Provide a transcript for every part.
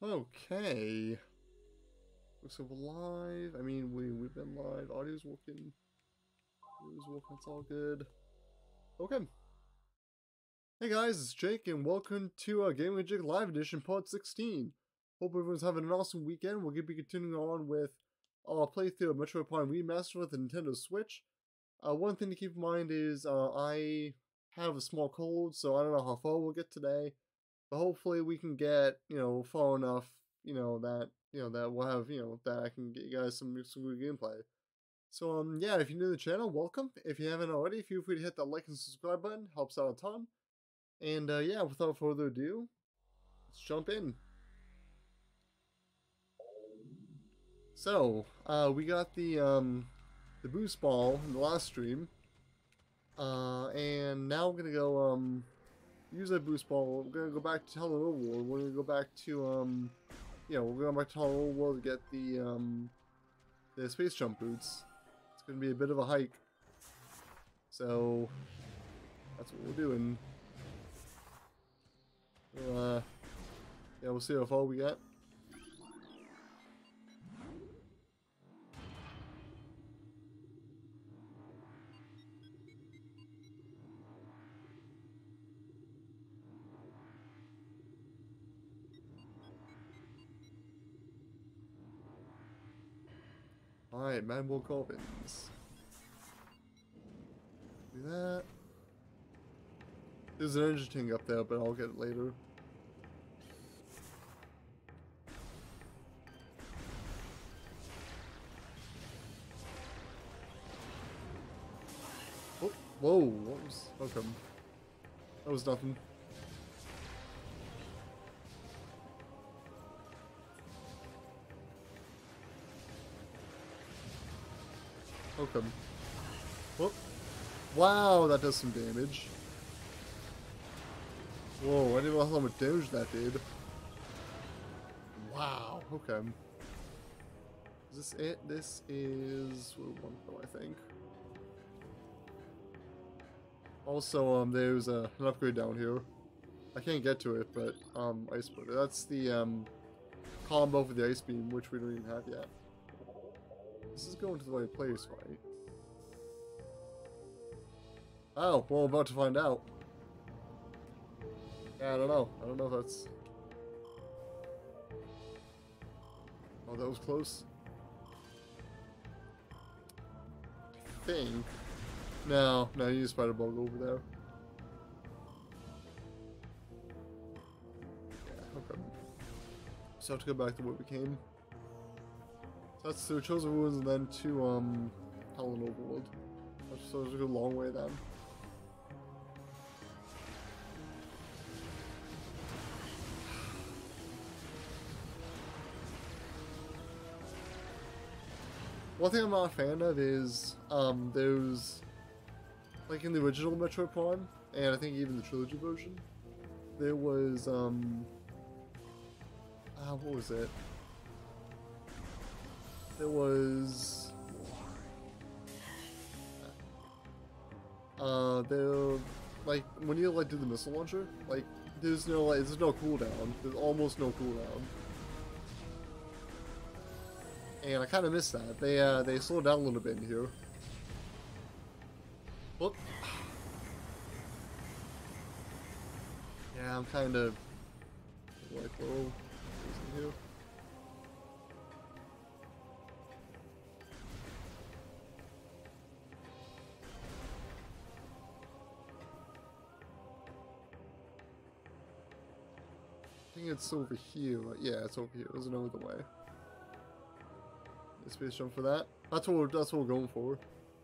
Okay. Looks like we're live. I mean, we've been live. Audio's working. Video's working. It's all good. Okay. Hey guys, it's Jake, and welcome to Game with Jake Live Edition Part 16. Hope everyone's having an awesome weekend. We're going to be continuing on with our playthrough of Metroid Prime Remastered with the Nintendo Switch. One thing to keep in mind is I have a small cold, so I don't know how far we'll get today. But hopefully we can get, far enough, that we'll have, that I can get you guys some good gameplay. So, yeah, if you're new to the channel, welcome. If you haven't already, feel free to hit that like and subscribe button. Helps out a ton. And, yeah, without further ado, let's jump in. So, we got the boost ball in the last stream. And now we're gonna go, use that boost ball. We're gonna go back to Hello World. We're gonna go back to, we're going back to Hello World to get the space jump boots. It's gonna be a bit of a hike. So, that's what we're doing. We'll, yeah, we'll see how far we get. Alright, Manuel Corbins. Do that. There's an engine up there, but I'll get it later. Oh, whoa, what was... Okay. That was nothing. Okay. Whoop. Wow, that does some damage. Whoa, I didn't know how much damage that did. Wow, okay. Is this it? This is one though, I think. Also, there's an upgrade down here. I can't get to it, but, Ice Splitter. That's the, combo for the Ice Beam, which we don't even have yet. This is going to the right place, right? Oh, well, we're about to find out. Yeah, I don't know. I don't know if that's... Oh, that was close. I think... No, you need a spider bug over there. Yeah, okay. So I have to go back to where we came. So that's to Chosen Ruins and then to, Helen Overworld. So it's a good long way then. One thing I'm not a fan of is, those, like in the original Metroid Prime, and I think even the trilogy version, there was, what was it? There was, like, when you, like, do the missile launcher, like, there's no cooldown. There's almost no cooldown. And I kind of miss that. They slowed down a little bit in here. Whoop. Yeah, I'm kind of like low here. I think it's over here. Yeah, it's over here. There's no other way. Space jump for that. That's what we're going for.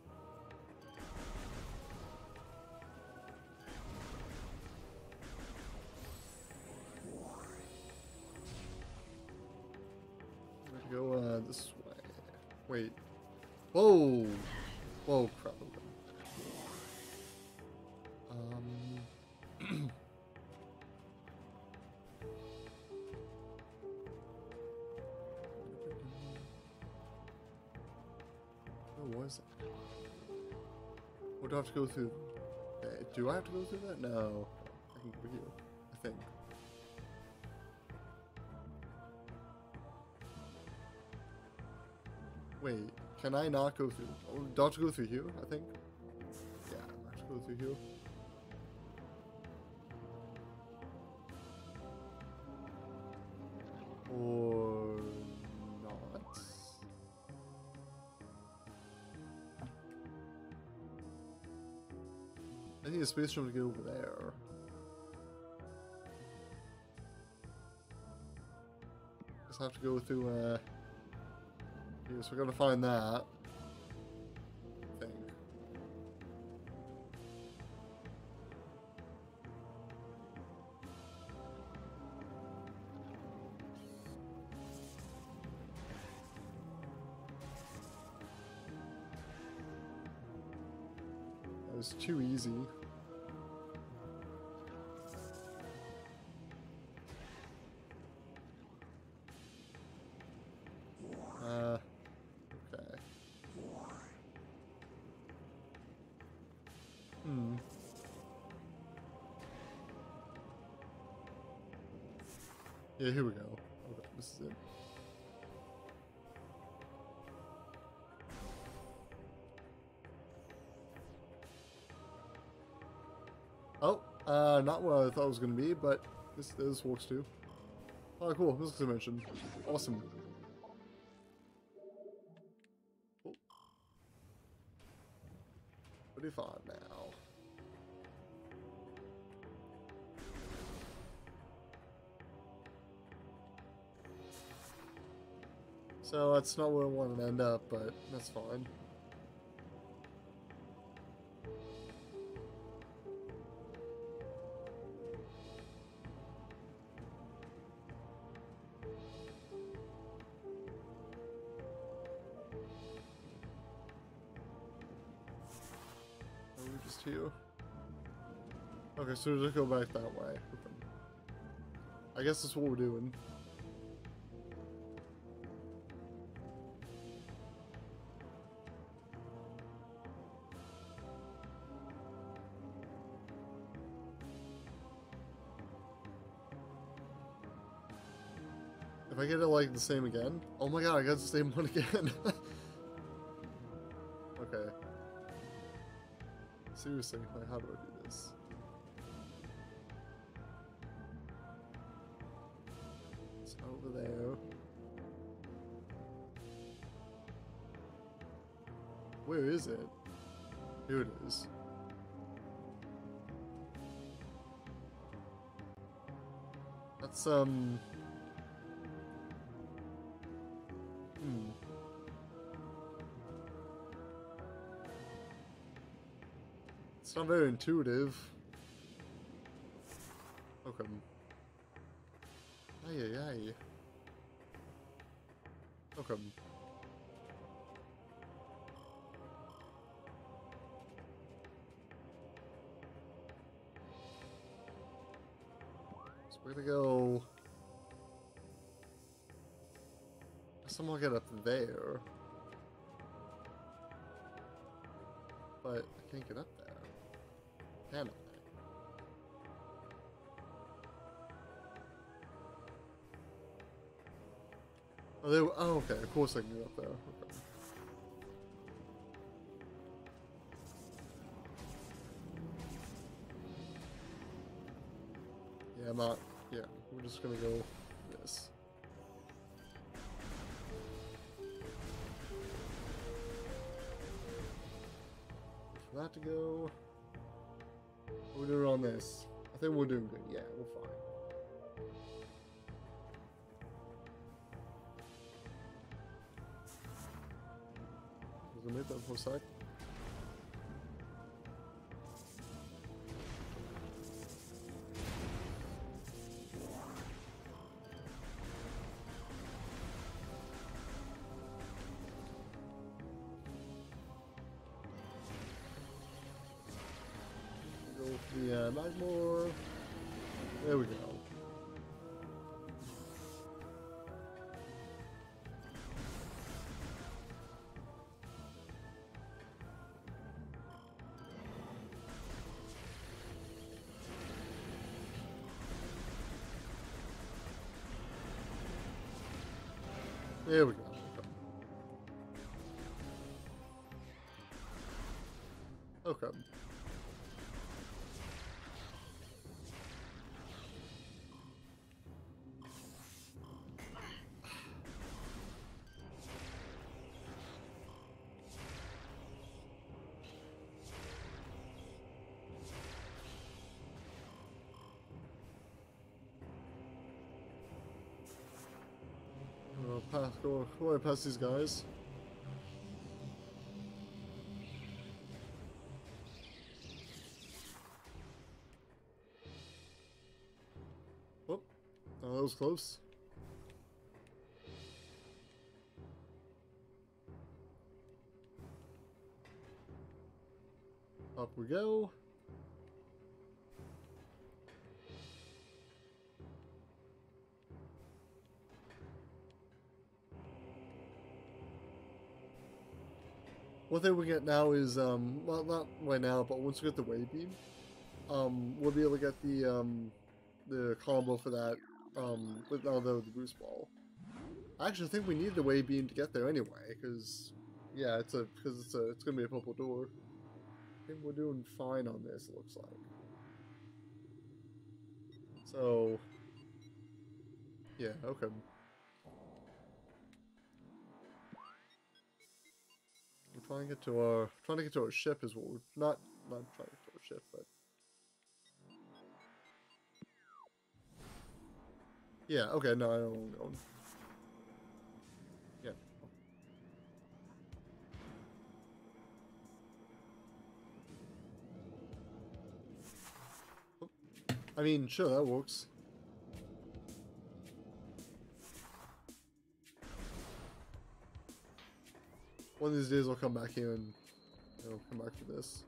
I'm gonna go this way. Wait. Whoa! Whoa, crap. Where was it? What do I have to go through? Do I have to go through that? No. I can go here. I think. Wait, can I not go through? Oh, do I have to go through here, I think? Yeah, I have to go through here. Or not? I need a space shuttle to get over there. Just have to go through, here, so we're gonna find that. I think. That was too easy. Okay. Yeah, here we go. Okay, this is it. Oh, not what I thought it was going to be, but this works too. Oh, cool. Music dimension. Awesome. Cool. 35 now. So that's not where I wanted to end up, but that's fine. Are we just here? Okay, so we'll just go back that way. Okay. I guess that's what we're doing. If I get it like the same again? Oh my god, I got the same one again. Okay. Seriously, like, how do I do this? It's over there. Where is it? Here it is. That's, It's not very intuitive. Okay. Ay, ay, ay. Okay. So we're gonna go... Somehow get up there. But I can't get up there. Can I? Oh, oh, okay. Of course I can get up there. Okay. Yeah, I'm not. Yeah, we're just gonna go this. For that to go. We're doing on this. I think we're doing good. Yeah, we're fine. Was gonna make that for a sec. Yeah, like more. There we go. There we go. Okay. Okay. Go right past these guys. Whoop. Oh, that was close. Up we go. One thing we get now is, well, not right now, but once we get the wave beam, we'll be able to get the combo for that, with now the boost ball. I actually think we need the wave beam to get there anyway, because, yeah, it's gonna be a purple door. I think we're doing fine on this, it looks like. So, yeah, okay. We're trying to get to our ship is what we're not trying to get to our ship, but yeah, okay, no, I know where I'm going. Yeah. Oh. I mean, sure, that works. One of these days I'll come back here and come back for this.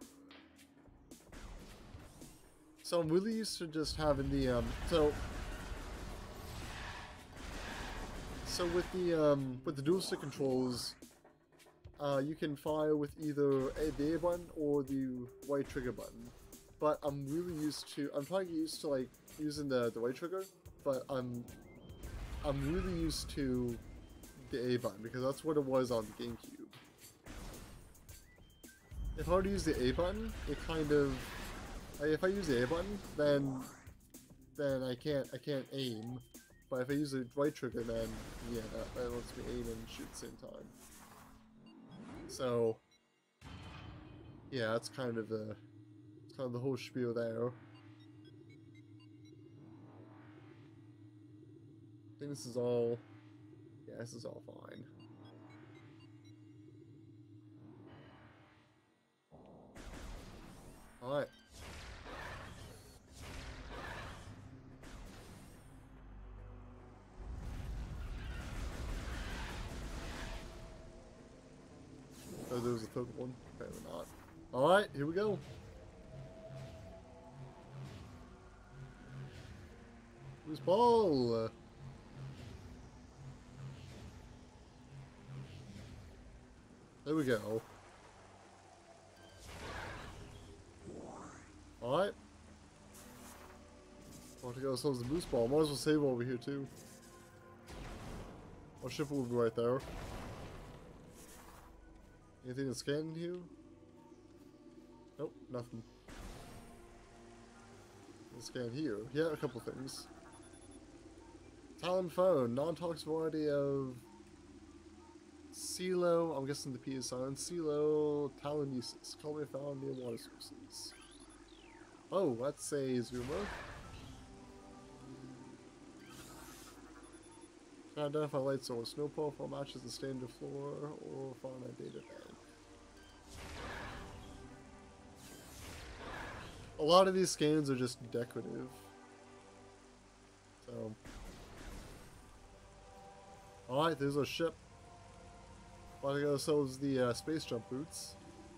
So I'm really used to just having the so with the dual stick controls, you can fire with either the A button or the right trigger button. But I'm trying to get used to like using the right trigger, but I'm really used to the A button because that's what it was on the GameCube. If I were to use the A button, it kind of like, if I use the A button, then I can't aim. But if I use the right trigger, then yeah, that lets me aim and shoot at the same time. So yeah, that's kind of the whole spiel there. I think this is all fine. Alright. Oh, there was a third one. Apparently not. Alright, here we go. Who's ball? There we go. Alright. Want to get ourselves a boost ball. Might as well save over here too. Our ship will be right there. Anything to scan in here? Nope, nothing. Let's scan here. Yeah, a couple things. Talon phone, non-toxic variety of Silo, I'm guessing the P is silent. Silo, Talonesis, commonly found near water sources. Oh, that's a zoomer. Can identify light source. No profile matches the standard floor or found a data bank. A lot of these scans are just decorative. So. Alright, there's our ship. About to get ourselves the space jump boots.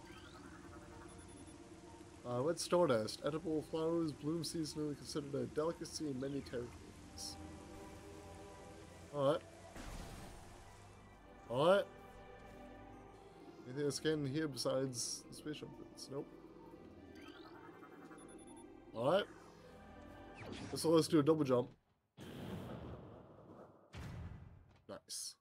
Red stardust. Edible flowers bloom seasonally, considered a delicacy in many territories. Alright. Alright. Anything to scan here besides the space jump boots? Nope. Alright. So let's do a double jump. Nice.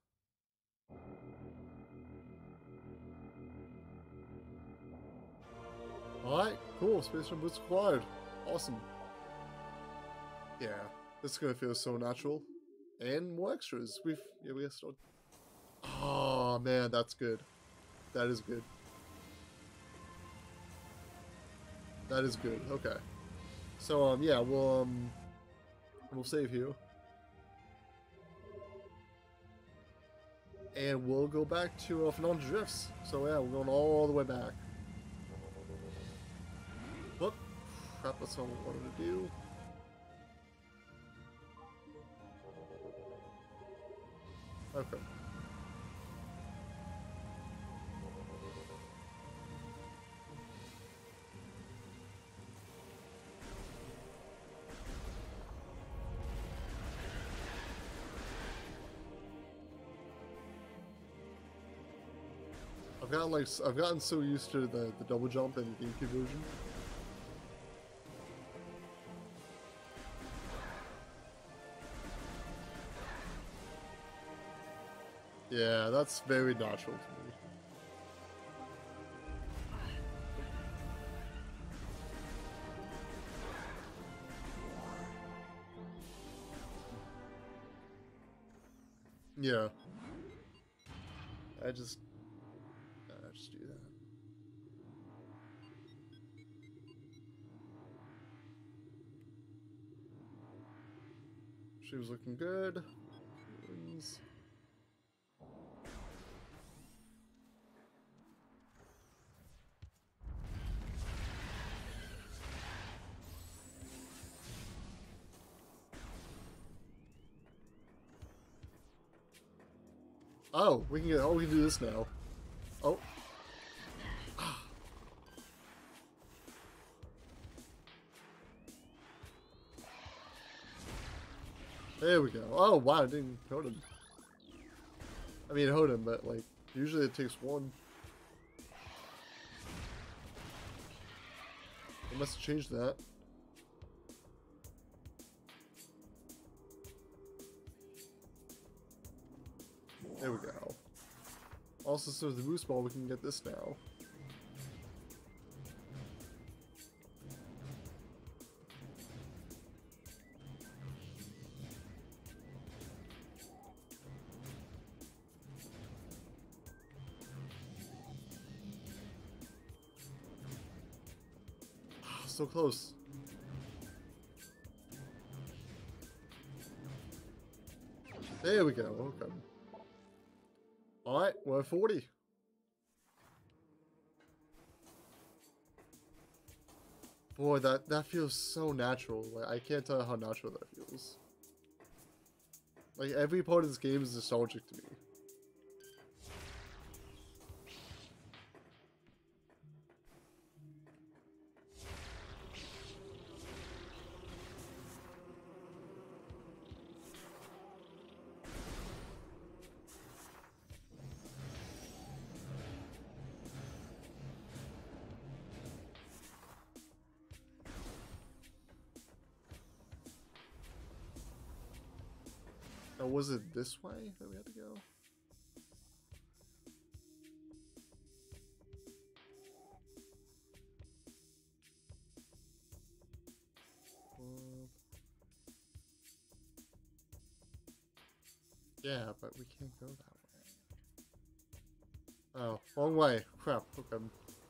Alright, cool. Space Jam boots acquired. Awesome. Yeah, this is gonna feel so natural. And more extras. We have started. Oh man, that's good. That is good. That is good. Okay. So yeah, we'll save here. And we'll go back to Phenomenal Drifts. So yeah, we're going all the way back. Whoop. Crap, that's not what I wanted to do. Okay. I've gotten so used to the double jump in the GameCube version. Yeah, that's very natural to me. Yeah. I just do that. She was looking good. Wins. Oh, we can do this now. Oh. There we go. Oh wow, I didn't code him. I mean, hold him, but like usually it takes one. I must have changed that. There we go. Also, so with the boost ball, we can get this now. So close. There we go. Okay. Alright, we're at 40. Boy, that feels so natural. Like, I can't tell how natural that feels. Like, every part of this game is nostalgic to me. Now, was it this way that we had to go? Yeah, but we can't go that way. Oh, wrong way. Crap. Okay.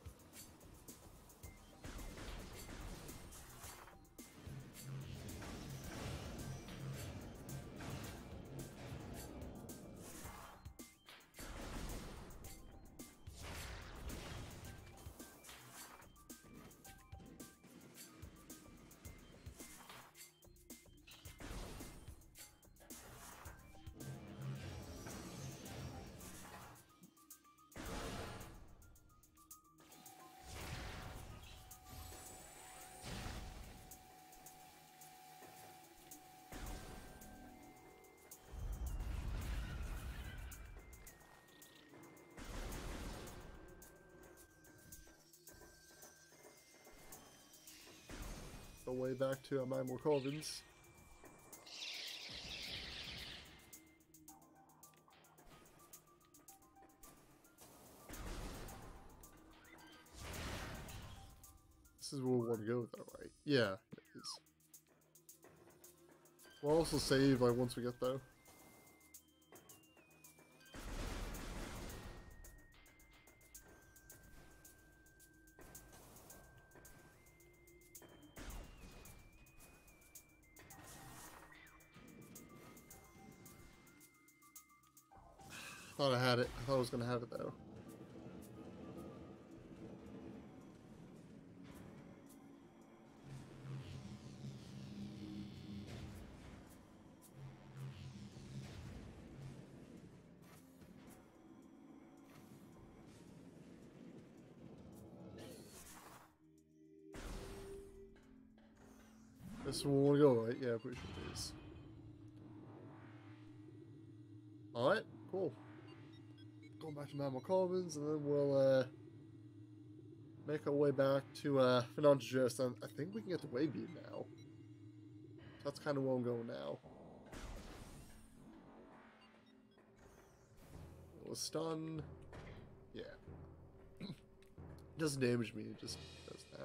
The way back to my more Colvins. This is where we want to go though, right? Yeah, it is. We'll also save like once we get there. I thought I had it. I thought I was gonna have it though. This is where we want to go, right? Yeah, pretty sure it is. Alright, cool. Going back to Mammal Commons, and then we'll make our way back to Finance Jest, and I think we can get the Wave Beam now. That's kind of where I'm going now. A little stun. Yeah. It doesn't damage me, it just does that.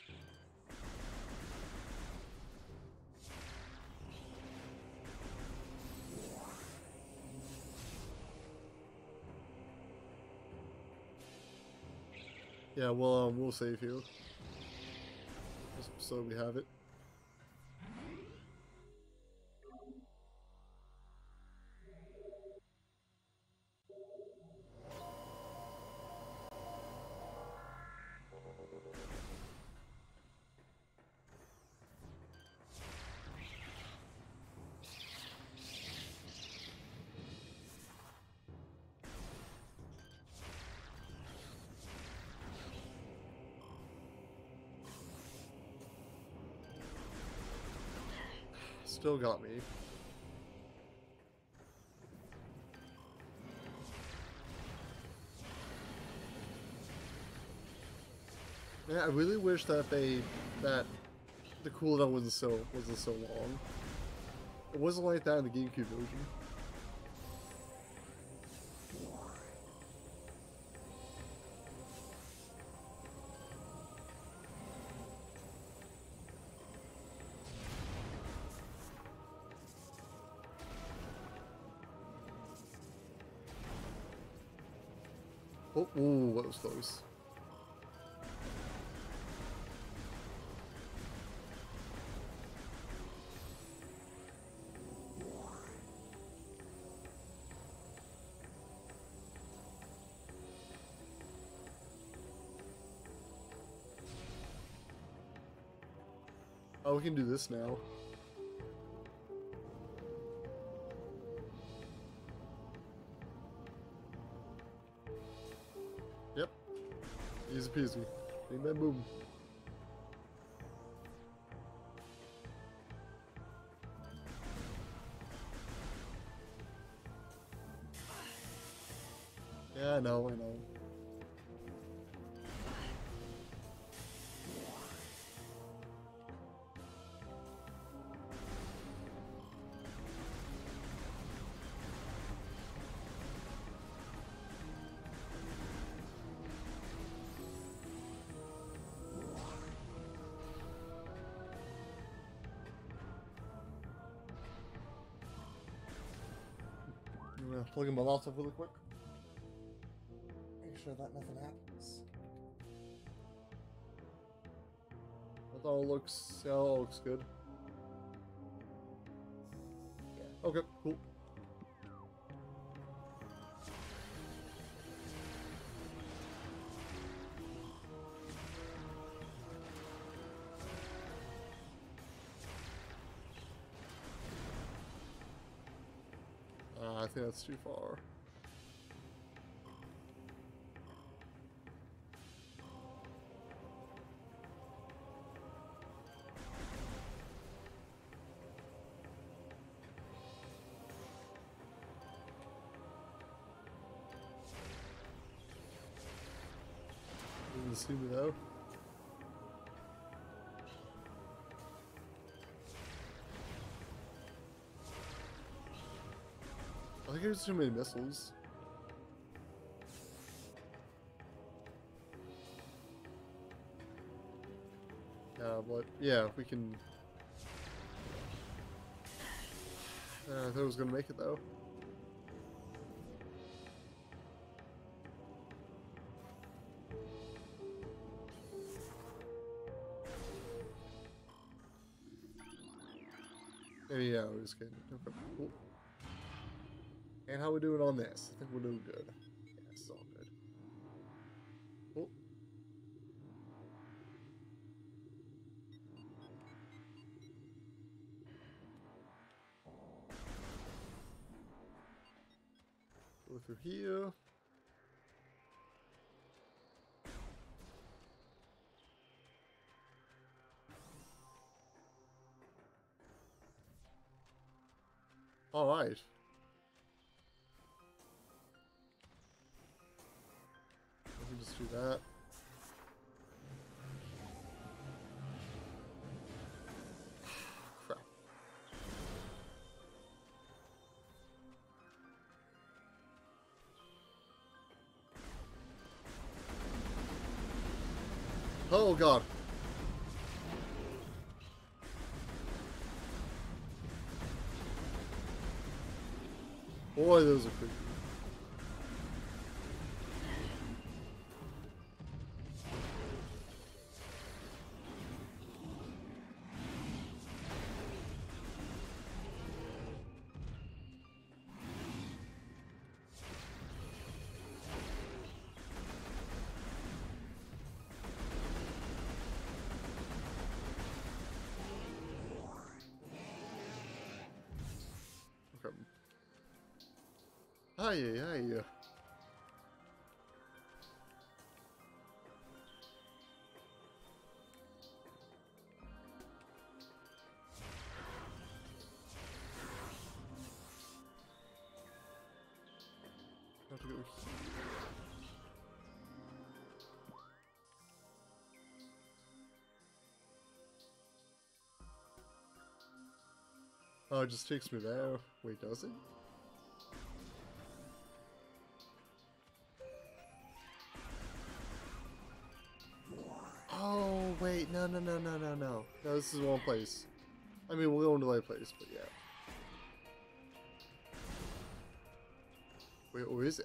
Yeah, well, we'll save here. Just so we have it. Still got me. Yeah, I really wish that the cooldown wasn't so long. It wasn't like that in the GameCube version. Oh, ooh, that was close. Oh, we can do this now. Yep. Easy peasy. Bing bang boom. Yeah, I know, I know. I'm gonna plug in my laptop really quick. Make sure that nothing happens. That all looks, yeah, all looks good. Yeah. Okay, cool. I think that's too far. Didn't see me though. I think there's too many missiles. But yeah, we can. I thought I was gonna make it though. Maybe yeah, we're just kidding. Okay, cool. And how we doing on this? I think we're doing good. Yeah, it's all good. Cool. Go through here. All right. Let me just do that. Crap. Oh god. Boy, those are creepy. Okay. Hi. Have to go here. Oh, it just takes me there. Wait, does it? Oh, wait, no. No, this is one place. I mean, we'll go into that place, but yeah. Wait, or is it?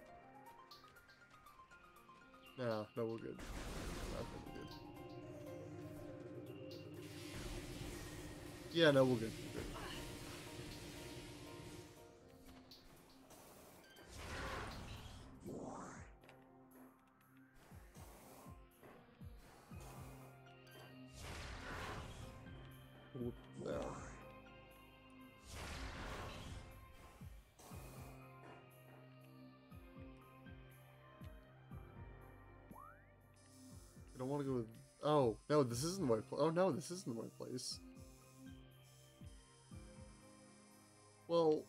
No, we're good. I think we're good. Yeah, no, we're good. We're good. No. I don't want to go with... Oh, no, this isn't the right place. Oh, no, this isn't the right place. Well...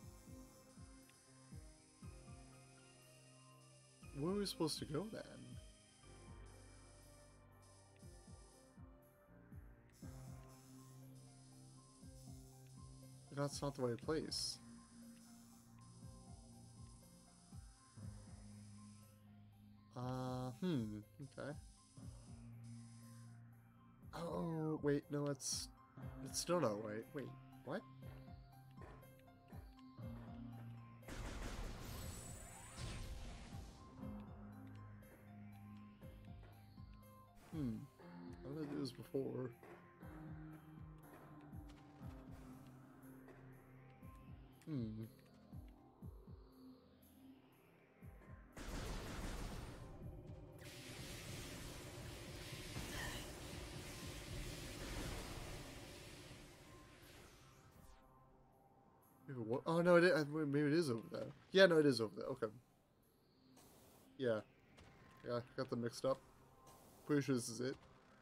Where are we supposed to go, then? That's not the right place. Okay. Oh, wait, no, it's still not right. Wait, what? How did I do this before? What? Oh no, maybe it is over there. Yeah, no, it is over there. Okay. Yeah. Yeah, I got them mixed up. Pretty sure this is it.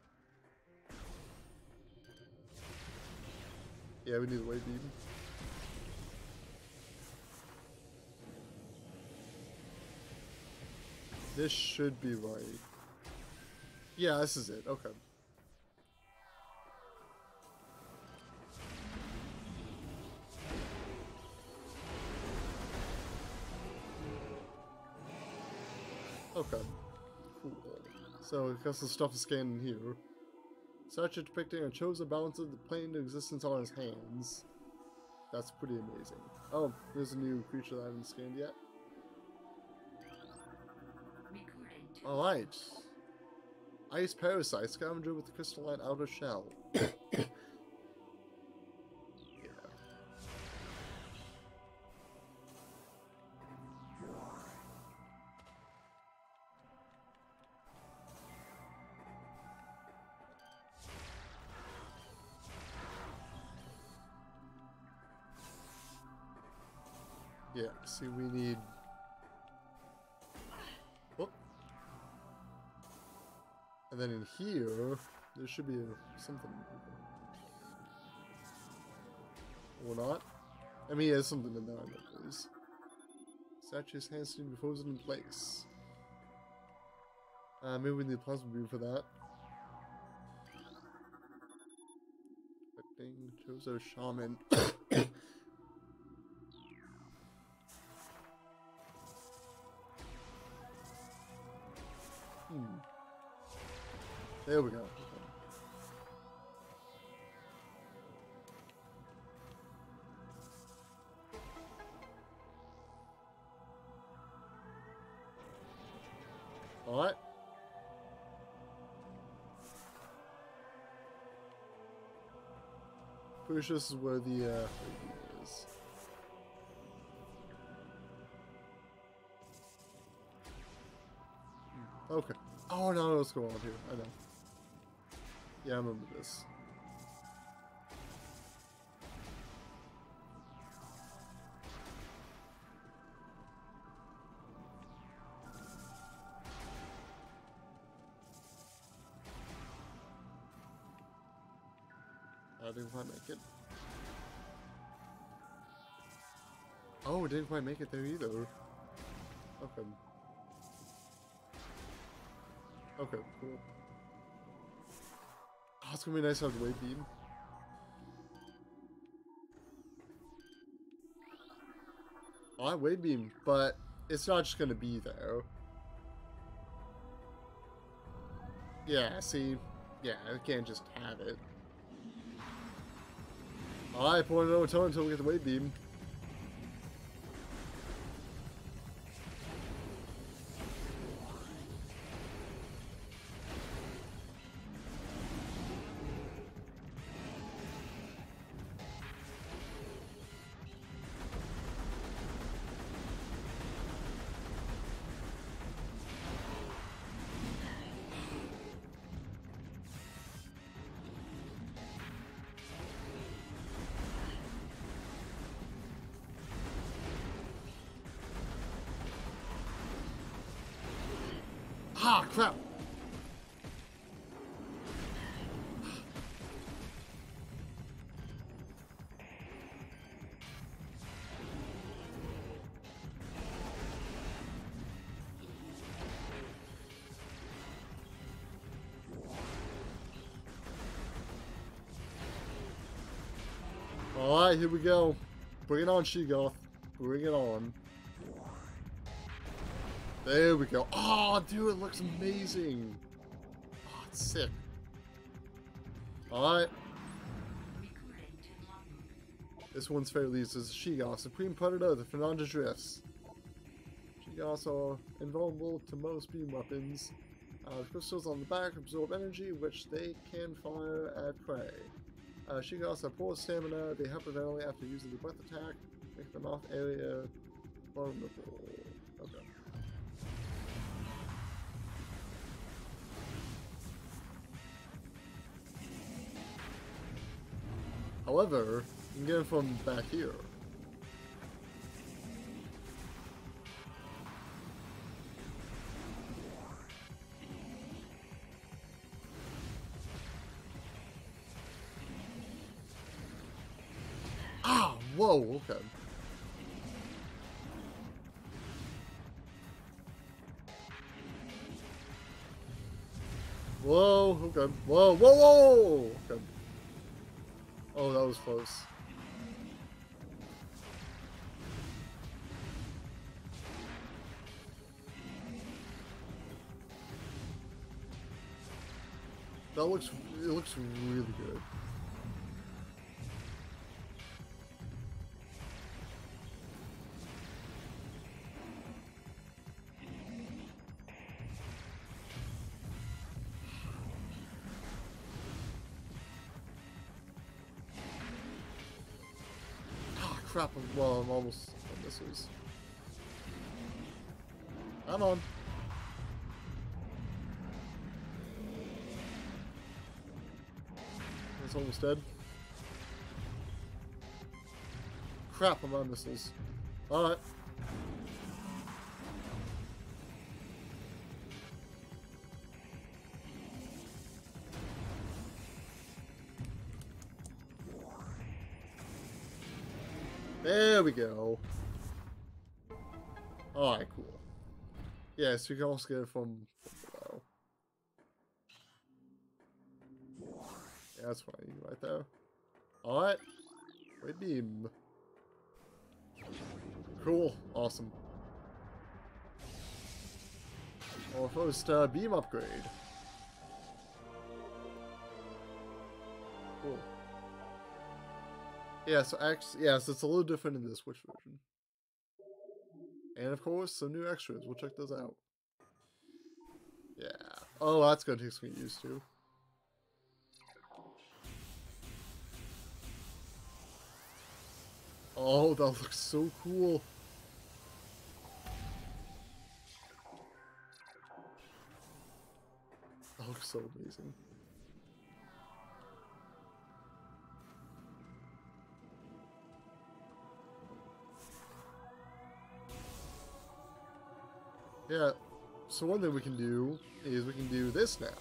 Yeah, we need the wave beam. This should be right. Yeah, this is it. Okay. Okay. Cool. So I guess the stuff is scanned in here. Statue depicting a chosen balance of the plane into existence on his hands. That's pretty amazing. Oh, there's a new creature that I haven't scanned yet. Alright. Ice Parasite, scavenger with the crystalline outer shell. Yeah, see, we need... Oh. And then in here, there should be something. Or not. I mean, there's something in there, at least. Statue's hands need to be frozen in place. Maybe we need a plasma beam for that. Expecting Chozo Shaman. There we go. Alright. Pretty sure this is where the is. Okay. Oh, no, what's going on here? I know. Yeah, I remember this. I didn't quite make it. Oh, it didn't quite make it there either. Okay. Okay, cool. Oh, it's gonna be nice to have the wave beam. I wave beam, but it's not just gonna be there. Yeah, see? Yeah, I can't just have it. Alright, point no tone until we get the wave beam. Ah, crap! Alright, here we go. Bring it on, Sheegoth. Bring it on. There we go. Oh, dude, it looks amazing. Oh, it's sick. Alright. This one's fairly easy. This is Sheegoth, Supreme Predator of the Fernanda Drifts. Sheegoths are invulnerable to most beam weapons. The crystals on the back absorb energy, which they can fire at prey. Sheegoths have poor stamina. They hyperventilate after using the breath attack, make them off area vulnerable. Okay. However, you can get it from back here. Ah! Whoa, okay. Whoa, okay. Whoa, whoa, whoa! Okay. Oh, that was close. That looks, it looks really good. Ah, crap. Well, I'm almost on missiles. Come on. It's almost dead. Crap, I'm on missiles. Alright. There we go. Alright, cool. Yeah, so you can also get it from below. Yeah, that's fine, right there. Alright. Great beam. Cool. Awesome. Our first beam upgrade. Cool. Yeah, so actually, yeah, so it's a little different in the Switch version. And of course, some new extras. We'll check those out. Yeah. Oh, that's gonna take some getting used to. Oh, that looks so cool. That looks so amazing. Yeah, so one thing we can do is we can do this now.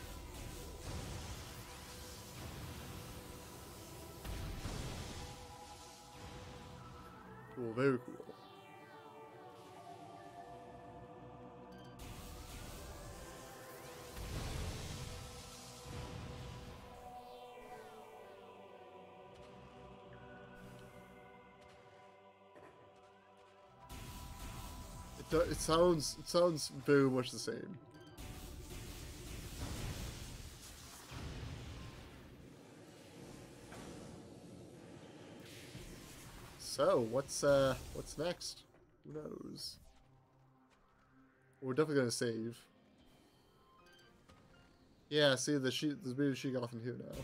Cool, very cool. It sounds very much the same. So, what's next? Who knows? We're definitely gonna save. Yeah, see there's baby sheep off in here now.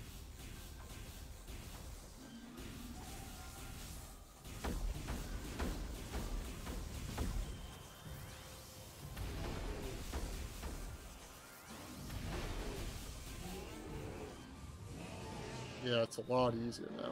Yeah, it's a lot easier now.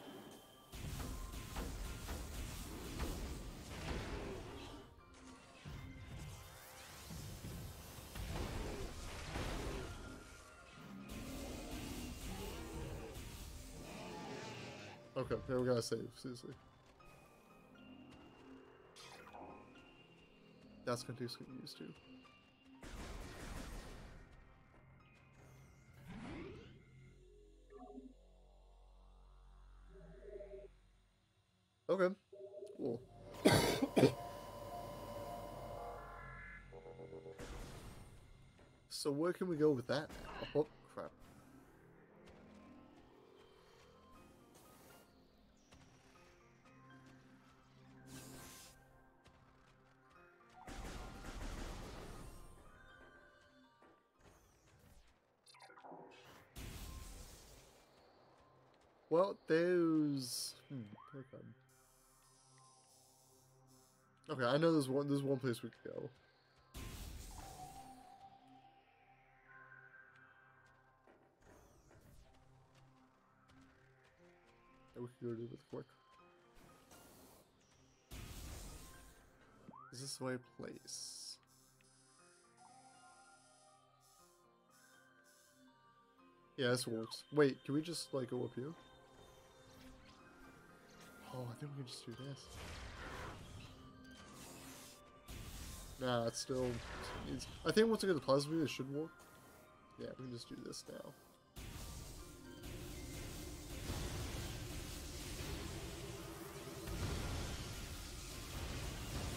Okay, here we gotta save, seriously. That's gonna take some getting used to. Okay, cool. So where can we go with that now? Oh, crap. Well, there's... okay. Okay, I know there's one place we could go. That we could go do with quick. Is this the right place? Yeah, this works. Wait, can we just, like, go up here? Oh, I think we can just do this. Nah, it's still... I think once we get the plasma beam, it should work. Yeah, we can just do this now.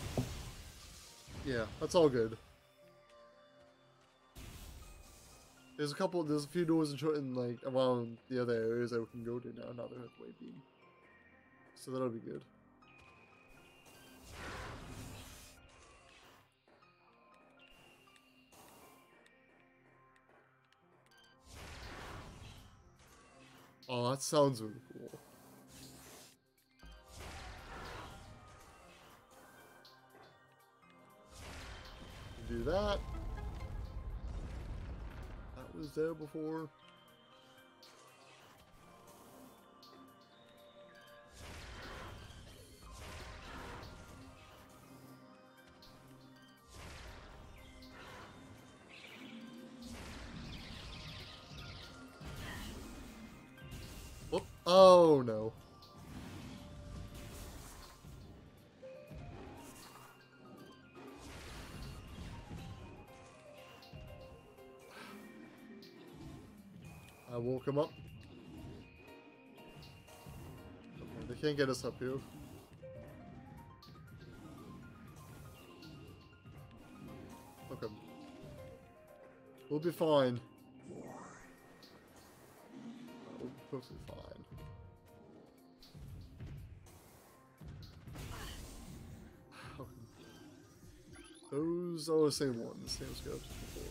Yeah, that's all good. There's a few doors in like around the other areas that we can go to now. Now they have the wave beam, so that'll be good. Oh, that sounds really cool. Do that. That was there before. Whoop. Oh no. I woke him up. Okay, they can't get us up here. Okay. We'll be fine. We'll be perfectly fine. Okay. Those are the same ones, same scopes as before.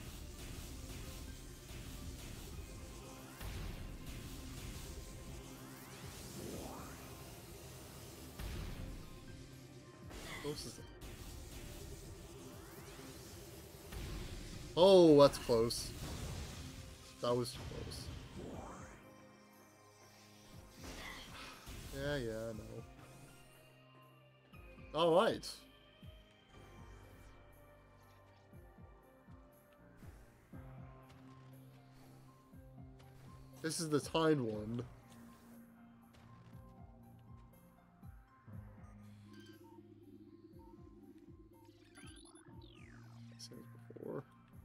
Oh, that's close. That was too close. Yeah, I know. Alright. This is the timed one. Same as before.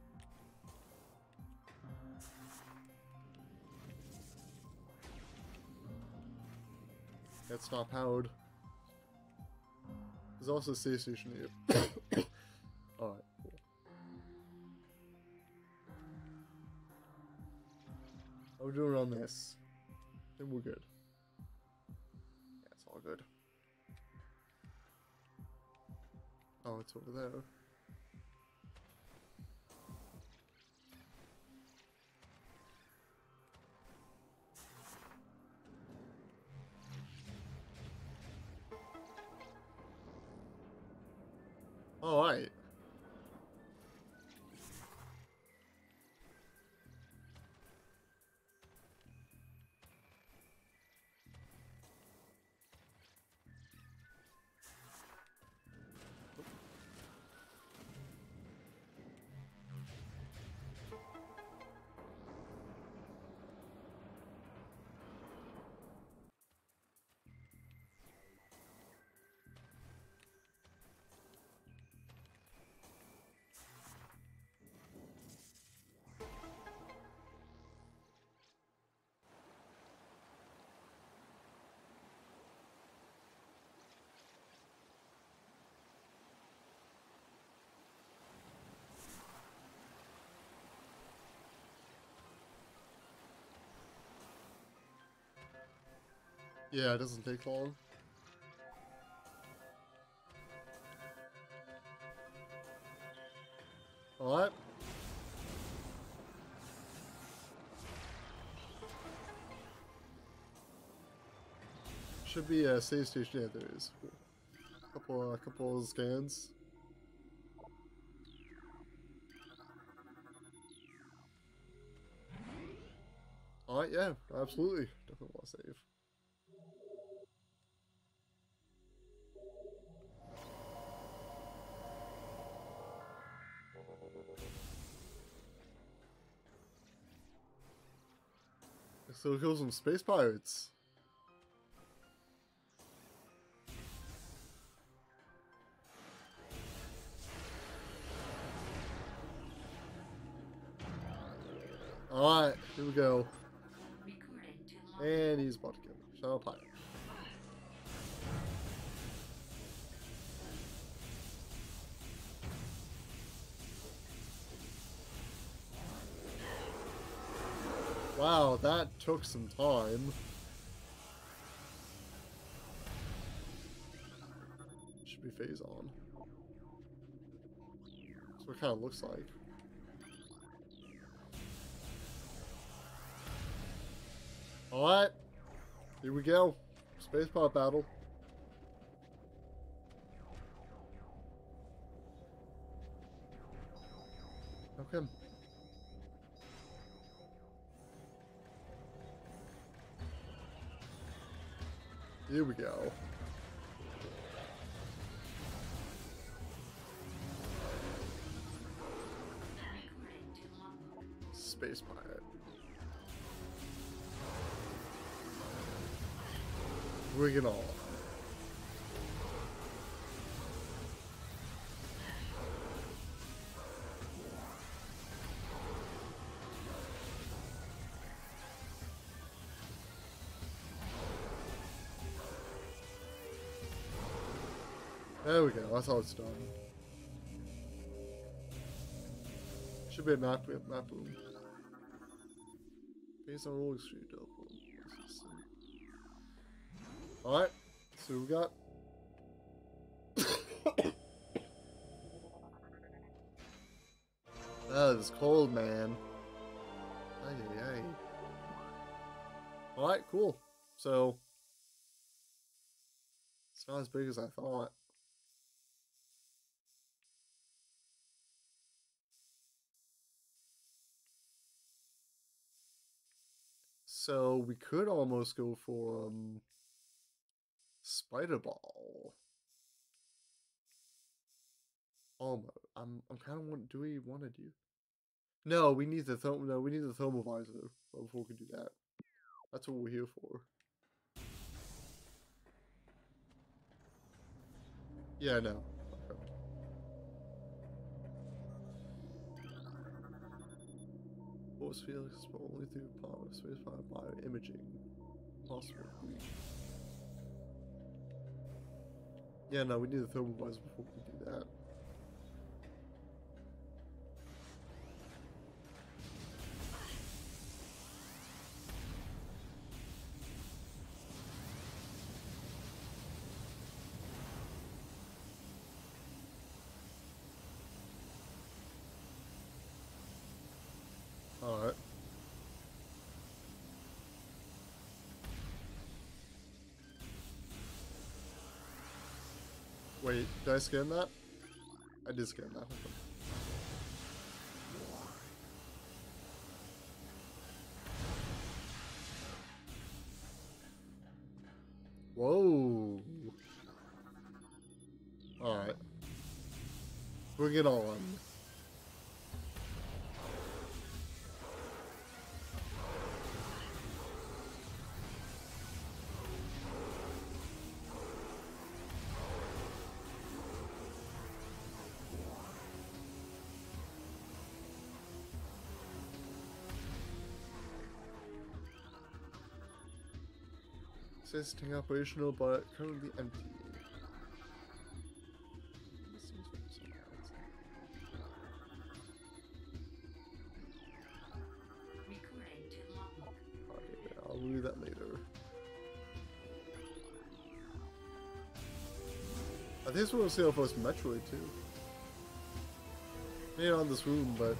It's not powered. There's also a save station here. Alright, cool. How we doing on this? I think we're good. Yeah, it's all good. Oh, it's over there. Alright. Yeah, it doesn't take long. Alright. Should be a save station. Yeah, there is. Cool. Couple of scans. Alright, yeah, absolutely. Definitely want to save. So kill some space pirates. Alright, here we go. And he's about to kill me. Shadow Pirate. Wow, that took some time. Should be phase on. That's what it kind of looks like. Alright. Here we go. Spaceport battle. Okay. Here we go. Space pirate. Bring it on. There we go, that's how it's done. Should be a map boom. Based on rolling street double. Alright, so we got that is cold, man. Ay. Alright, cool. So it's not as big as I thought. So we could almost go for Spider Ball. Almost. I'm kind of want. Do we want to do? No, we need the we need the thermal visor before we can do that. That's what we're here for. Yeah, no. Okay. Force field explode only through power space by imaging. Possible. Yeah, no, we need the thermal visor before we can do that. Alright. Wait, did I scan that? I did scan that. Whoa. Alright. Bring it on. Says staying operational, but currently empty. Okay, I'll do that later. I think it's what we'll see our first Metroid too. Maybe not in this room, but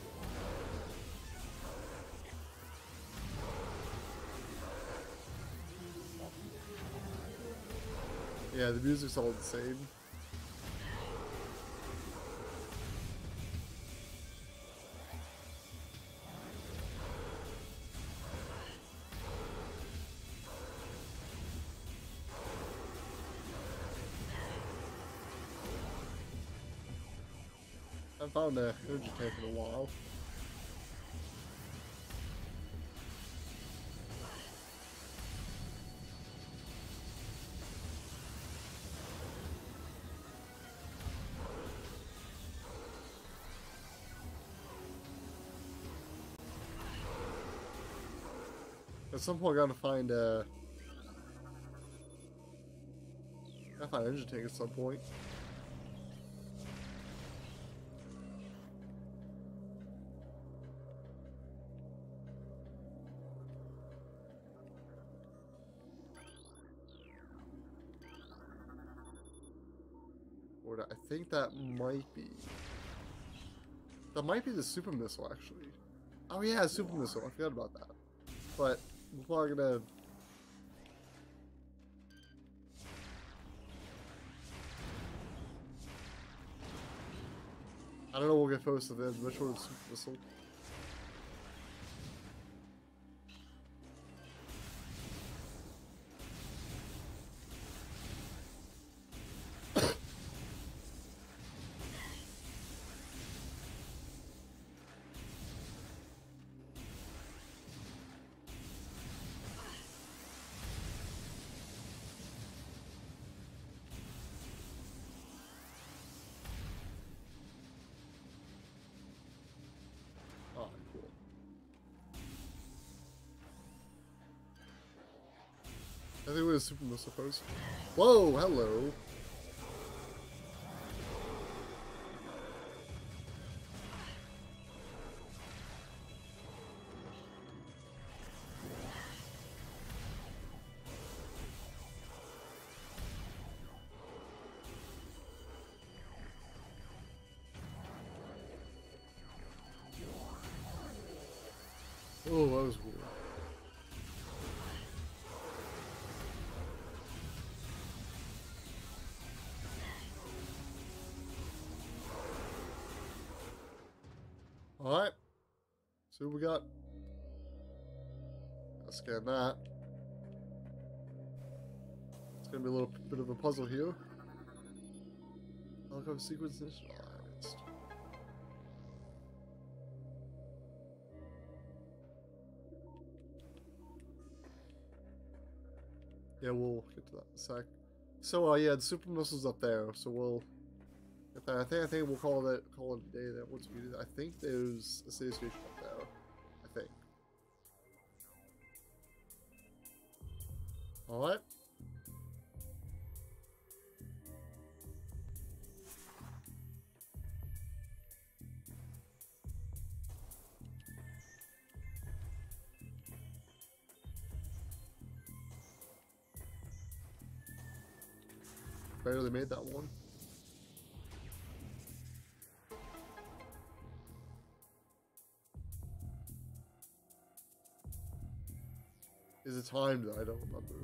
yeah, the music's all the same. I haven't found an energy tank in a while. At some point, I gotta find an energy tank at some point. Dakota. I think that might be... That might be the super missile, actually. Oh yeah, super missile. I forgot about that. But we're probably gonna... I don't know, we'll get first to the Metroid super missile. I think it was super missile first. Whoa, hello. Oh, that was weird. Alright. See what we got. Let's scan that. It's gonna be a little bit of a puzzle here. I'll go sequence initialized. Yeah, we'll get to that in a sec. So, yeah, the super missile's up there, so we'll get that. I think we'll call it a day there once we do that. I think there's a save station up there. I think. Alright. Barely made that one. Is it timed? I don't remember.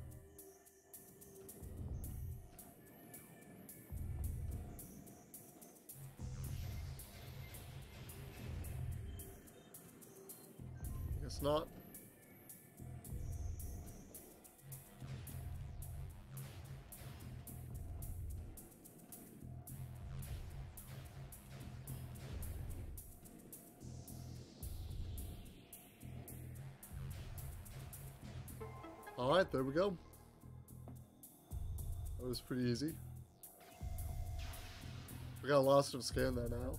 Guess not. Alright, there we go. That was pretty easy. We got lots of scan there now.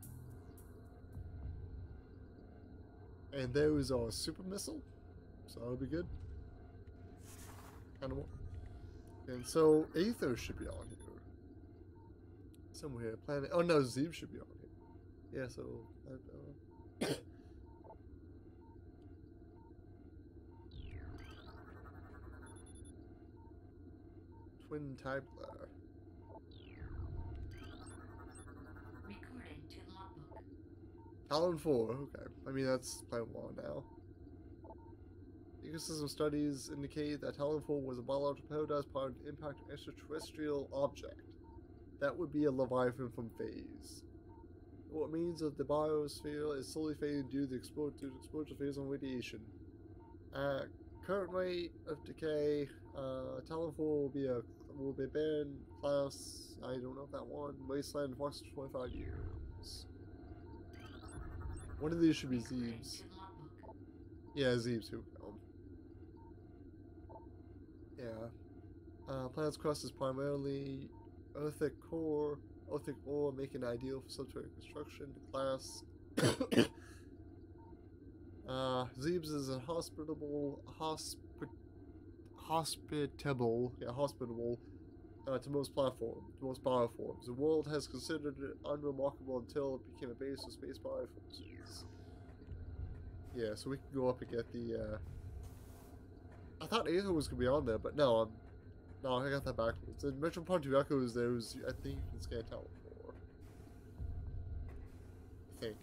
And there is our super missile. So that'll be good. Kind of. And so Aether should be on here. Somewhere here. Planet. Oh no, Zeeb should be on here. Yeah, so. Twin type there. Recording to logbook. Talon 4, okay. I mean, that's Planet 1 now. Ecosystem studies indicate that Talon 4 was a biological paradise part of an impact extraterrestrial object. That would be a Leviathan from Phase. What means that the biosphere is slowly fading due to the exposure phase on radiation. Current rate of decay, Talon 4 will be a barren class, I don't know if that one, wasteland for 25 years. One of these should be Zeebs. Yeah, Zeebs who yeah. Planet's crust is primarily earthic ore, making it ideal for subterranean construction. Class Zeebs is a hospitable to most bioforms. The world has considered it unremarkable until it became a base of space bioforms. Yeah, so we can go up and get the I thought Aether was gonna be on there, but no, I got that backwards. So Metroid Prime 2 Echoes, there's, I think you can scan tower 4. I think.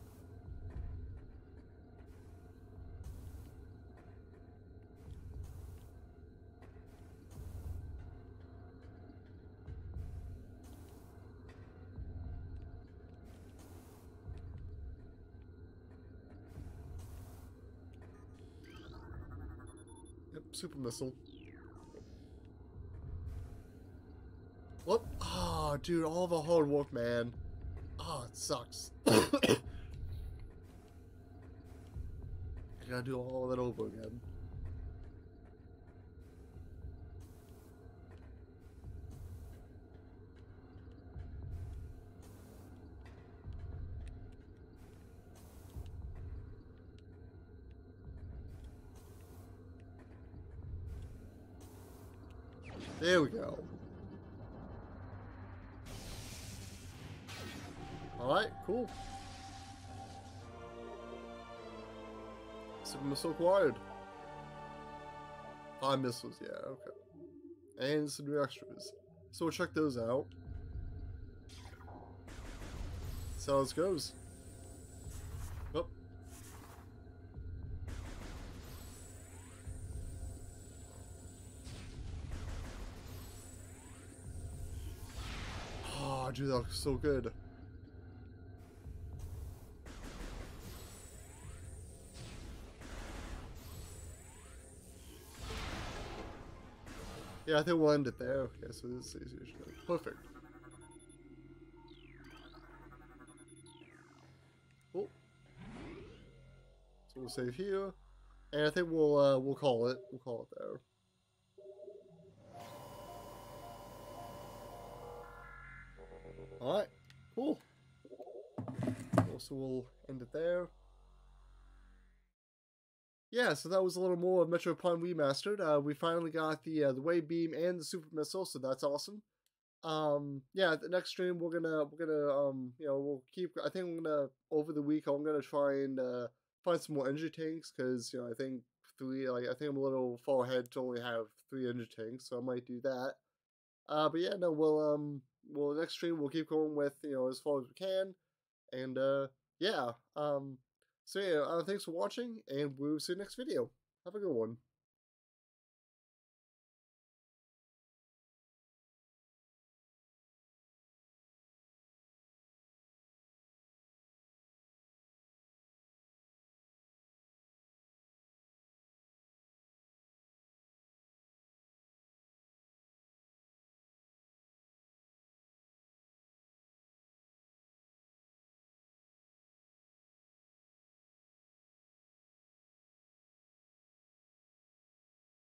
Yep, super missile. What? Oh, dude, all the hard work, man. Oh, it sucks. I gotta do all that over again. There we go. Alright, cool. Super missile acquired. 5 missiles, yeah, okay. And some new extras. So we'll check those out. See how this goes. Oh. Oh, dude, that looks so good. Yeah, I think we'll end it there. Okay, so this is perfect. Cool. So we'll save here, and I think we'll call it. We'll call it there. All right, cool. So we'll end it there. Yeah, so that was a little more of Metroid Prime Remastered. We finally got the wave beam and the super missile, so that's awesome. Yeah, the next stream we'll keep. I think I'm gonna over the week I'm gonna try and find some more energy tanks because I think I think I'm a little far ahead to only have 3 energy tanks, so I might do that. But yeah, no, we'll next stream we'll keep going with as far as we can, and yeah, so yeah, thanks for watching, and we'll see you next video. Have a good one.